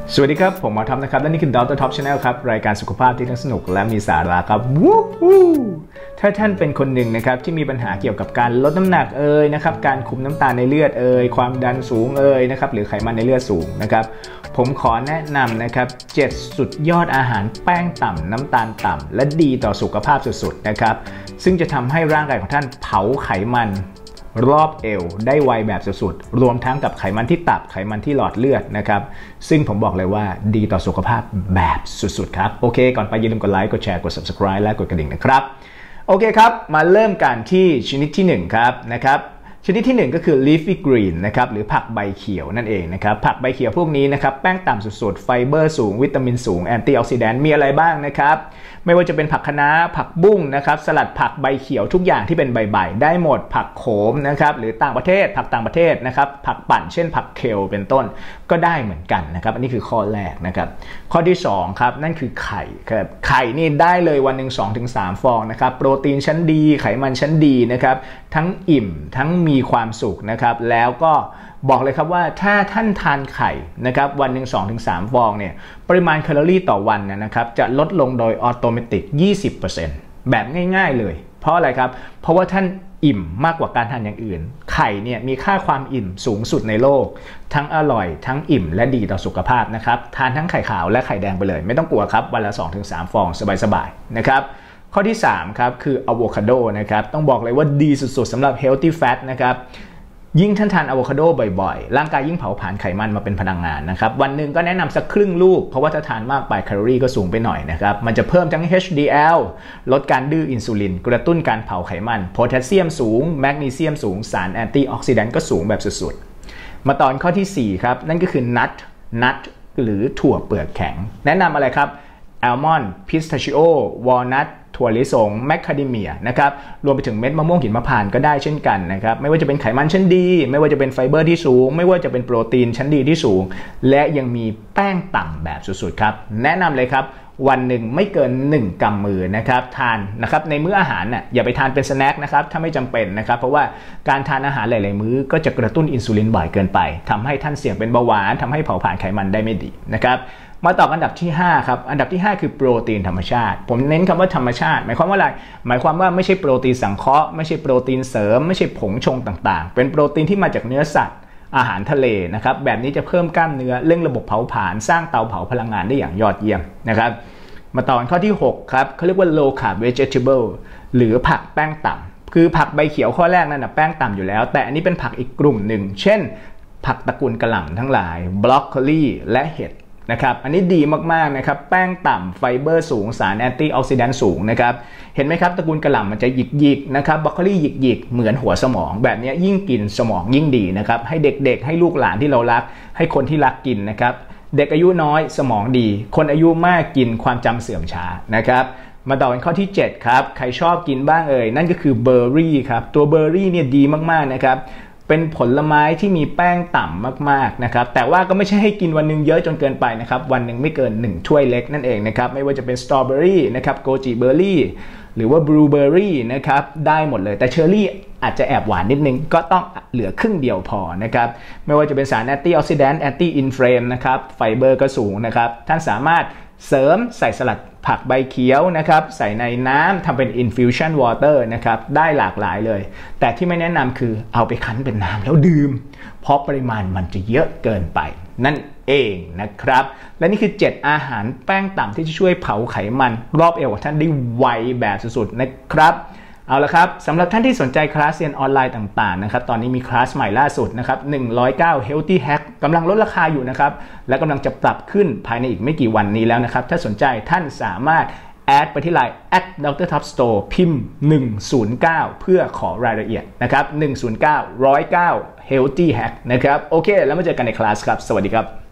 สวัสดีครับผมหมอท็อปนะครับและนี่คือ Dr. Top Channel ครับรายการสุขภาพที่ทั้งสนุกและมีสาระครับวู้ฮู้ถ้าท่านเป็นคนหนึ่งนะครับที่มีปัญหาเกี่ยวกับการลดน้ำหนักนะครับการคุมน้ำตาลในเลือดความดันสูงนะครับหรือไขมันในเลือดสูงนะครับผมขอแนะนำนะครับ7สุดยอดอาหารแป้งต่ำน้ำตาลต่ำและดีต่อสุขภาพสุดๆนะครับซึ่งจะทำให้ร่างกายของท่านเผาไขมันรอบเอวได้ไวแบบสุดๆรวมทั้งกับไขมันที่ตับไขมันที่หลอดเลือดนะครับซึ่งผมบอกเลยว่าดีต่อสุขภาพแบบสุดๆครับโอเคก่อนไปอย่าลืมกดไลค์กดแชร์กด Subscribe และกดกระดิ่งนะครับโอเคครับมาเริ่มกันที่ชนิดที่1ครับนะครับชนิดที่1ก็คือ leafy green นะครับหรือผักใบเขียวนั่นเองนะครับผักใบเขียวพวกนี้นะครับแป้งต่ำสุดๆไฟเบอร์สูงวิตามินสูงแอนตี้ออกซิแดนต์มีอะไรบ้างนะครับไม่ว่าจะเป็นผักคะน้าผักบุ้งนะครับสลัดผักใบเขียวทุกอย่างที่เป็นใบๆได้หมดผักโขมนะครับหรือต่างประเทศผักต่างประเทศนะครับผักปั่นเช่นผักเคลเป็นต้นก็ได้เหมือนกันนะครับอันนี้คือข้อแรกนะครับข้อที่2ครับนั่นคือไข่ครับไข่นี่ได้เลยวันหนึ่ง 2-3 ฟองนะครับโปรตีนชั้นดีไขมันชั้นดีนะครับทั้งอิ่มทั้งมีความสุขนะครับแล้วก็บอกเลยครับว่าถ้าท่านทานไข่นะครับวันหนึ่ง 2-3 ฟองเนี่ยปริมาณแคลอรี่ต่อวันนะครับจะลดลงโดยออโตเมติก 20% แบบง่ายๆเลยเพราะอะไรครับเพราะว่าท่านอิ่มมากกว่าการทานอย่างอื่นไข่เนี่ยมีค่าความอิ่มสูงสุดในโลกทั้งอร่อยทั้งอิ่มและดีต่อสุขภาพนะครับทานทั้งไข่ขาวและไข่แดงไปเลยไม่ต้องกลัวครับวันละ 2-3 ฟองสบายๆนะครับข้อที่3ครับคืออะโวคาโดนะครับต้องบอกเลยว่าดีสุดๆสำหรับ healthy fat นะครับยิ่งท่านทานอะโวคาโดบ่อยๆร่างกายยิ่งเผาผลาญไขมันมาเป็นพลังงานนะครับวันหนึ่งก็แนะนำสักครึ่งลูกเพราะว่าถ้าทานมากไปแคลอรี่ก็สูงไปหน่อยนะครับมันจะเพิ่มทั้ง HDL ลดการดื้ออินซูลินกระตุ้นการเผาไขมันโพแทสเซียมสูงแมกนีเซียมสูงสารแอนตี้ออกซิแดนต์ก็สูงแบบสุดๆมาตอนข้อที่4ครับนั่นก็คือนัทหรือถั่วเปลือกแข็งแนะนำอะไรครับอัลมอนด์พิสตาชิโอวอลนัทถั่วลิสงแมคคาเดเมียนะครับรวมไปถึงเม็ดมะม่วงหิมพานต์ก็ได้เช่นกันนะครับไม่ว่าจะเป็นไขมันชั้นดีไม่ว่าจะเป็นไฟเบอร์ที่สูงไม่ว่าจะเป็นโปรตีนชั้นดีที่สูงและยังมีแป้งต่ำแบบสุดๆครับแนะนำเลยครับวันหนึ่งไม่เกิน1กำมือนะครับทานนะครับในมื้ออาหารน่ะอย่าไปทานเป็นสแน็คนะครับถ้าไม่จำเป็นนะครับเพราะว่าการทานอาหารหลายๆมื้อก็จะกระตุ้นอินซูลินบ่อยเกินไปทำให้ท่านเสี่ยงเป็นเบาหวานทำให้เผาผลาญไขมันได้ไม่ดีนะครับมาต่ออันดับที่5ครับอันดับที่5คือโปรตีนธรรมชาติผมเน้นคำว่าธรรมชาติหมายความว่าอะไรหมายความว่าไม่ใช่โปรตีนสังเคราะห์ไม่ใช่โปรตีนเสริมไม่ใช่ผงชงต่างๆเป็นโปรตีนที่มาจากเนื้อสัตว์อาหารทะเลนะครับแบบนี้จะเพิ่มกล้ามเนื้อเร่งระบบเผาผลาญสร้างเตาเผาพลังงานได้อย่างยอดเยี่ยมนะครับมาต่อข้อที่6ครับเขาเรียกว่า low carb vegetable หรือผักแป้งต่ำคือผักใบเขียวข้อแรกนั่นนะแป้งต่ำอยู่แล้วแต่อันนี้เป็นผักอีกกลุ่มหนึ่งเช่นผักตระกูลกะหล่ำทั้งหลายบรอกโคลีและเห็ดนะครับอันนี้ดีมากๆนะครับแป้งต่ำไฟเบอร์สูงสารแอนตี้ออกซิแดนต์สูงนะครับเห็นไหมครับตระกูลกะหล่ำมันจะหยิกๆนะครับบรอกโคลีหยิกๆเหมือนหัวสมองแบบนี้ยิ่งกินสมองยิ่งดีนะครับให้เด็กๆให้ลูกหลานที่เรารักให้คนที่รักกินนะครับเด็กอายุน้อยสมองดีคนอายุมากกินความจำเสื่อมช้านะครับมาต่อเป็นข้อที่7ครับใครชอบกินบ้างนั่นก็คือเบอร์รี่ครับตัวเบอร์รี่เนี่ยดีมากๆนะครับเป็นผลไม้ที่มีแป้งต่ำมากๆนะครับแต่ว่าก็ไม่ใช่ให้กินวันหนึ่งเยอะจนเกินไปนะครับวันหนึ่งไม่เกิน1ถ้วยเล็กนั่นเองนะครับไม่ว่าจะเป็นสตรอเบอรี่นะครับโกจิเบอร์รี่หรือว่าบลูเบอร์รี่นะครับได้หมดเลยแต่เชอร์รี่อาจจะแอบหวานนิดนึงก็ต้องเหลือครึ่งเดียวพอนะครับไม่ว่าจะเป็นสารแอนตี้ออกซิแดนต์แอนตี้อินเฟลมนะครับไฟเบอร์ก็สูงนะครับท่านสามารถเสริมใส่สลัดผักใบเขียวนะครับใส่ในน้ำทำเป็น infusion water นะครับได้หลากหลายเลยแต่ที่ไม่แนะนำคือเอาไปคั้นเป็นน้ำแล้วดื่มเพราะปริมาณมันจะเยอะเกินไปนั่นเองนะครับและนี่คือ7อาหารแป้งต่ำที่จะช่วยเผาไขมันรอบเอวของท่านได้ไวแบบสุดๆนะครับเอาละครับสำหรับท่านที่สนใจคลาสเรียนออนไลน์ต่างๆนะครับตอนนี้มีคลาสใหม่ล่าสุดนะครับ109 Healthy Hack กำลังลดราคาอยู่นะครับและกำลังจะปรับขึ้นภายในอีกไม่กี่วันนี้แล้วนะครับถ้าสนใจท่านสามารถแอดไปที่ Line @Dr. Top Store พิมพ์109เพื่อขอรายละเอียดนะครับ109 109 Healthy Hack นะครับโอเคแล้วมาเจอกันในคลาสครับสวัสดีครับ